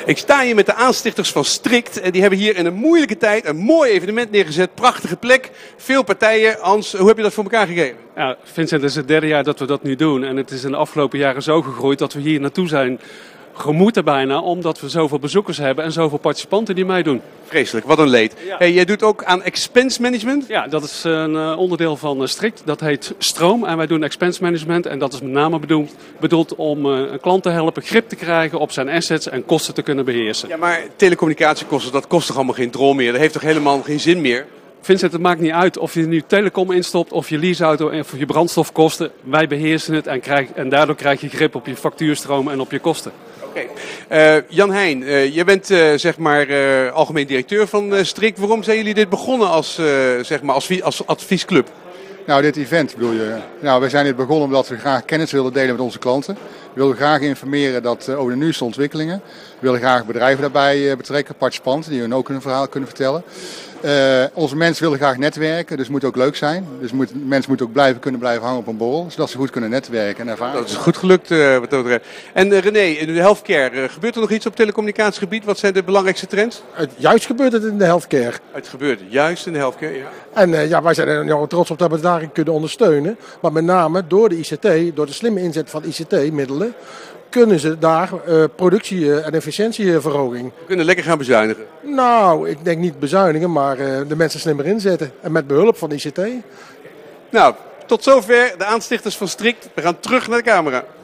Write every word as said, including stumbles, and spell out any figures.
Ik sta hier met de aanstichters van Strict. En die hebben hier in een moeilijke tijd een mooi evenement neergezet. Prachtige plek. Veel partijen. Hans, hoe heb je dat voor elkaar gegeven? Ja, Vincent, het is het derde jaar dat we dat nu doen. En het is in de afgelopen jaren zo gegroeid dat we hier naartoe zijn gemoeten bijna. Omdat we zoveel bezoekers hebben en zoveel participanten die meedoen. Vreselijk, wat een leed. Ja. Hey, jij doet ook aan expense management? Ja, dat is een uh, onderdeel van uh, Strict. Dat heet Stroom. En wij doen expense management. En dat is met name bedoeld, bedoeld om uh, een klant te helpen grip te krijgen op zijn assets en kosten te kunnen beheersen. Ja, maar telecommunicatiekosten, dat kost toch allemaal geen drol meer? Dat heeft toch helemaal geen zin meer? Vincent, het maakt niet uit of je nu telecom instopt of je leaseauto of je brandstofkosten. Wij beheersen het en, krijg, en daardoor krijg je grip op je factuurstromen en op je kosten. Oké. Okay. Uh, Jan Heijn, uh, jij bent uh, zeg maar uh, algemeen directeur van uh, Strict. Waarom zijn jullie dit begonnen als, uh, zeg maar als, als adviesclub? Nou, dit event bedoel je. Nou, wij zijn dit begonnen omdat we graag kennis willen delen met onze klanten. We willen graag informeren dat, uh, over de nieuwste ontwikkelingen. We willen graag bedrijven daarbij uh, betrekken, participanten die hun ook hun verhaal kunnen vertellen. Uh, onze mensen willen graag netwerken, dus het moet ook leuk zijn. Dus moet, mensen moeten ook blijven kunnen blijven hangen op een borrel, zodat ze goed kunnen netwerken en ervaren. Dat is goed gelukt uh, wat dat betreft. En uh, René, in de healthcare, uh, gebeurt er nog iets op telecommunicatiegebied? Wat zijn de belangrijkste trends? Het, juist gebeurt het in de healthcare. Het gebeurt juist in de healthcare, ja. En uh, ja, wij zijn er nou, trots op dat we daarin kunnen ondersteunen. Maar met name door de I C T, door de slimme inzet van I C T-middelen, kunnen ze daar uh, productie- uh, en efficiëntieverhoging. We kunnen lekker gaan bezuinigen. Nou, ik denk niet bezuinigen, maar uh, de mensen slimmer inzetten. En met behulp van I C T. Nou, tot zover de aanstichters van Strict. We gaan terug naar de camera.